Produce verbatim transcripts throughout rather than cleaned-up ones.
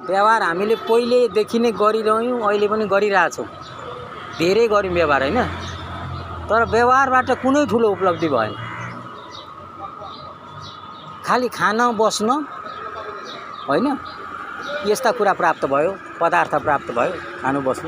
व्यवहार हामीले पहिलेदेखि नै गरिरह्यौँ, अहिले पनि गरिरहेछौँ, धेरै गऱ्यौँ व्यवहार होइन। तर व्यवहारबाट कुनै ठुलो उपलब्धि भएन। खालि खान बस्न होइन, यस्ता कुरा प्राप्त भयो, पदार्थ प्राप्त भयो, खानु बस्नु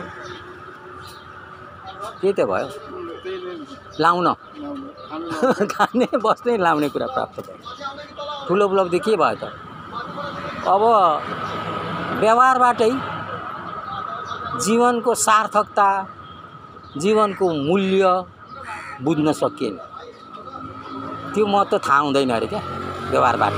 के त भयो, लाउन खाने बस्ने लाउने कुरा प्राप्त भयो। ठुलो उपलब्धि के भयो त? अब व्यवहारबाटै जीवनको सार्थकता, जीवनको मूल्य बुझ्न सकिएन। त्यो महत्त्व थाहा हुँदैन अरे क्या व्यवहारबाटै।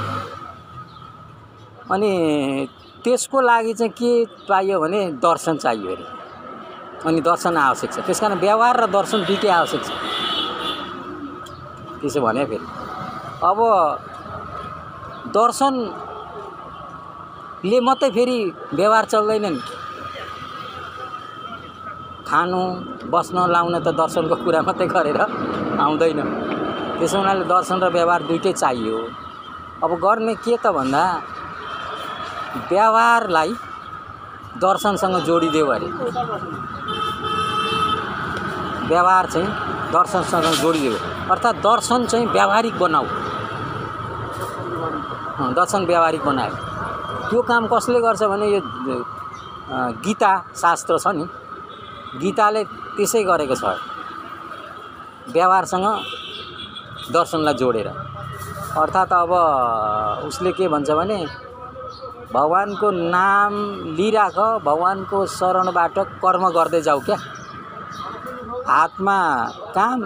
अनि त्यसको लागि चाहिँ के चाहियो भने दर्शन चाहियो अरे। अनि दर्शन आवश्यक छ। त्यस कारण व्यवहार र दर्शन दुईटै आवश्यक छ। त्यसो भने फेरि अब दर्शनले मात्रै फेरि व्यवहार चल्दैन नि। खानु बस्न लाउन त दर्शनको कुरा मात्रै गरेर आउँदैन। त्यसो हुनाले दर्शन र व्यवहार दुईटै चाहियो। अब गर्ने के त भन्दा व्यवहारलाई दर्शनसँग जोडिदेऊ अरे। व्यवहार चाहिँ दर्शनसँग जोडिदेऊ, अर्थात् दर्शन चाहिँ व्यावहारिक बनाऊ। दर्शन व्यावहारिक बनायो। त्यो काम कसले गर्छ भने यो गीता शास्त्र छ नि, गीताले त्यसै गरेको छ। व्यवहारसँग दर्शनलाई जोडेर, अर्थात् अब उसले के भन्छ भने भगवानको नाम लिइराख, भगवानको शरणबाट कर्म गर्दै जाऊ क्या। हातमा काम,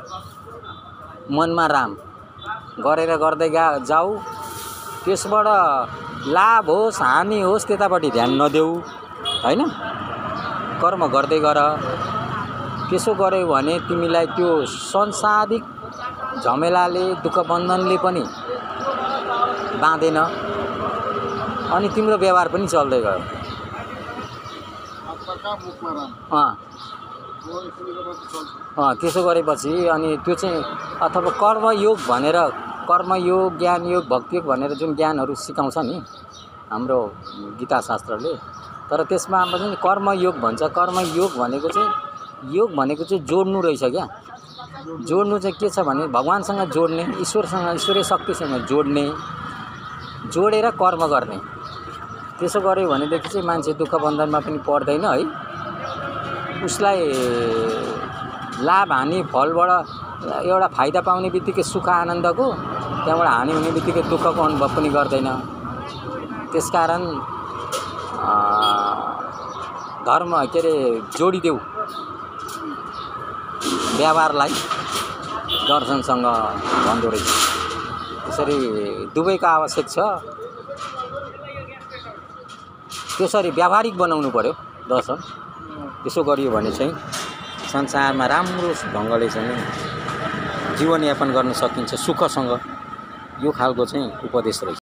मनमा राम गरेर गर्दै गा जाऊ। त्यसबाट लाभ होस् हानि होस् त्यतापट्टि ध्यान नदेऊ होइन। कर्म गर्दै गर। त्यसो गर्यौ भने तिमीलाई त्यो संसारिक झमेलाले, दुःख बन्धनले पनि बाँधेन अनि तिम्रो व्यवहार पनि चल्दै गयो। अँ अँ त्यसो गरेपछि अनि त्यो चाहिँ अथवा कर्मयोग भनेर, कर्मयोग, ज्ञानयोग, भक्तियोग भनेर जुन ज्ञानहरू सिकाउँछ नि हाम्रो गीताशास्त्रले, तर त्यसमा पनि कर्मयोग भन्छ। कर्मयोग भनेको चाहिँ, योग भनेको चाहिँ जोड्नु रहेछ क्या। जोड्नु चाहिँ के छ भने भगवानसँग जोड्ने, ईश्वरसँग, ईश्वरीय शक्तिसँग जोड्ने, जोडेर कर्म गर्ने। त्यसो गर्यो भनेदेखि चाहिँ मान्छे दुःख बन्धनमा पनि पर्दैन है। उसलाई लाभ हानि फलबाट एउटा फाइदा पाउने बित्तिकै सुख आनन्दको, त्यहाँबाट हानि हुने बित्तिकै दुःखको अनुभव पनि गर्दैन। त्यसकारण धर्म के अरे जोडिदेऊ व्यवहारलाई दर्शनसँग भन्दो रहेछ। त्यसरी दुवैको आवश्यक छ। त्यसरी व्यावहारिक बनाउनु पर्यो दर्शन। त्यसो गरियो भने चाहिँ संसारमा राम्रो ढङ्गले चाहिँ जीवनयापन गर्न सकिन्छ सुखसँग। यो खालको चाहिँ उपदेश रहेछ।